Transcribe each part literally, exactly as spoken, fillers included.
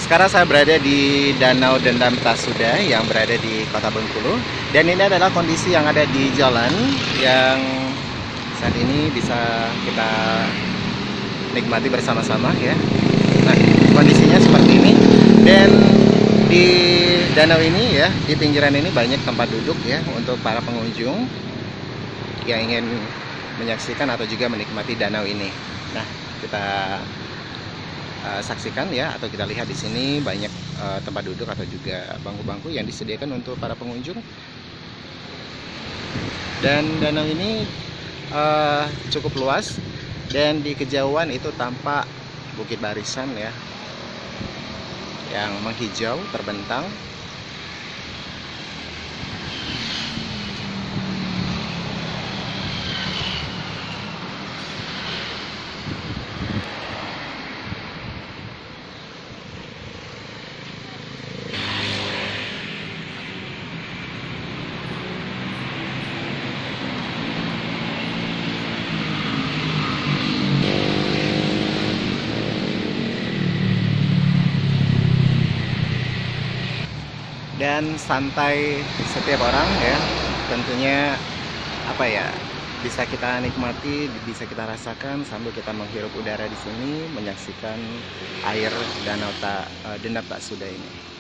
Sekarang saya berada di Danau Dendam Tasuda yang berada di Kota Bengkulu. Dan ini adalah kondisi yang ada di jalan yang saat ini bisa kita nikmati bersama-sama ya. Nah, kondisinya seperti ini. Dan di danau ini ya, di pinggiran ini banyak tempat duduk ya untuk para pengunjung yang ingin menyaksikan atau juga menikmati danau ini. Nah, kita uh, saksikan ya, atau kita lihat di sini banyak uh, tempat duduk atau juga bangku-bangku yang disediakan untuk para pengunjung. Dan danau ini uh, cukup luas, dan di kejauhan itu tampak Bukit Barisan ya, yang menghijau terbentang. Dan santai setiap orang ya, tentunya apa ya, bisa kita nikmati, bisa kita rasakan sambil kita menghirup udara di sini, menyaksikan air danau ta, Dendam Tasuda ini.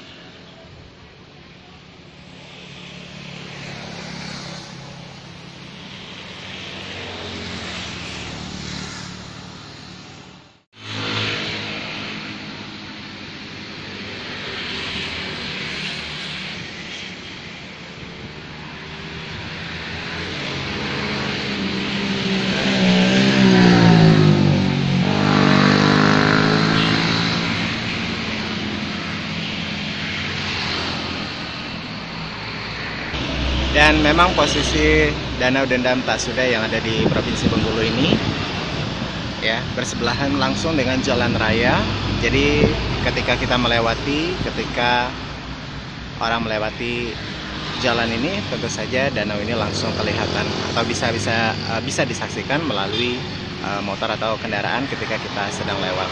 Dan memang posisi Danau Dendam Tasuda yang ada di Provinsi Bengkulu ini ya, bersebelahan langsung dengan jalan raya. Jadi ketika kita melewati, ketika orang melewati jalan ini, tentu saja danau ini langsung kelihatan atau bisa bisa bisa disaksikan melalui uh, motor atau kendaraan ketika kita sedang lewat.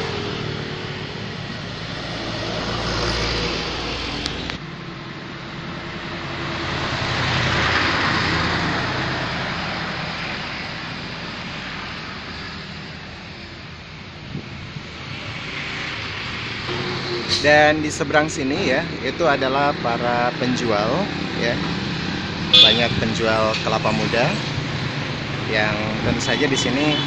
Dan di seberang sini ya, itu adalah para penjual ya. Banyak penjual kelapa muda yang tentu saja di sini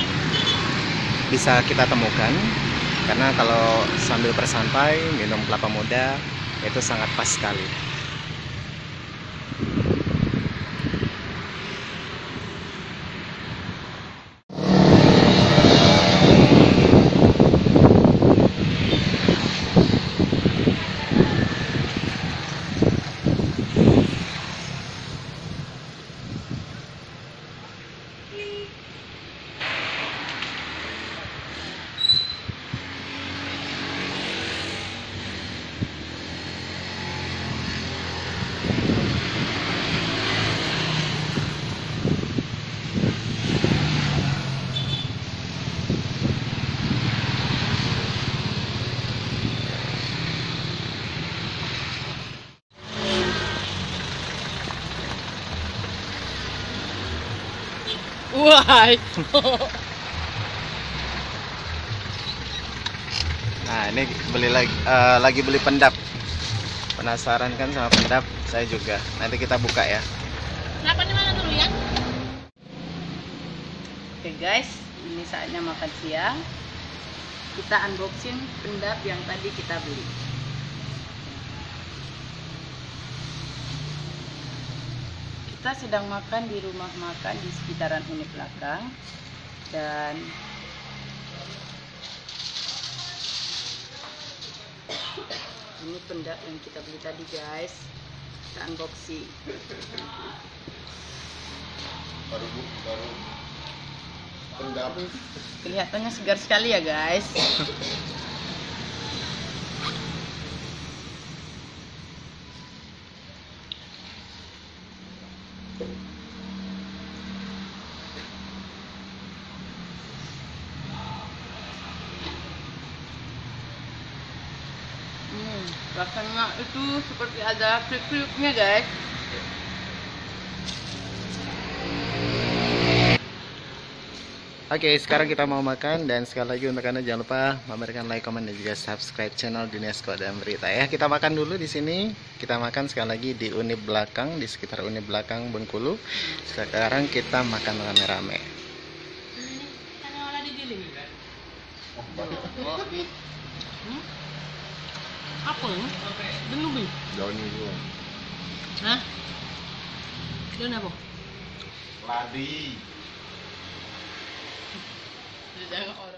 bisa kita temukan, karena kalau sambil bersantai minum kelapa muda itu sangat pas sekali. Wah. Nah, ini beli lagi, uh, lagi beli pendap. Penasaran kan sama pendap? Saya juga. Nanti kita buka ya. Kenapa mana dulu ya? Oke guys, ini saatnya makan siang. Kita unboxing pendap yang tadi kita beli. Kita sedang makan di rumah makan di sekitaran unit belakang, dan ini pendap yang kita beli tadi guys. Kita unboxing. Baru baru pendap. Kelihatannya segar sekali ya guys. Rasanya itu seperti ada kriuk-kriuknya guys. Oke, sekarang kita mau makan, dan sekali lagi untuk Anda jangan lupa memberikan like, comment, dan juga subscribe channel Dunia Kodam Berita ya. Kita makan dulu di sini. Kita makan sekali lagi di unit belakang, di sekitar unit belakang Bengkulu. Sekarang kita makan rame-rame. Hmm? Apa ini? Daun ubi? Daun itu. Hah? Daun apa? Ladi. Jangan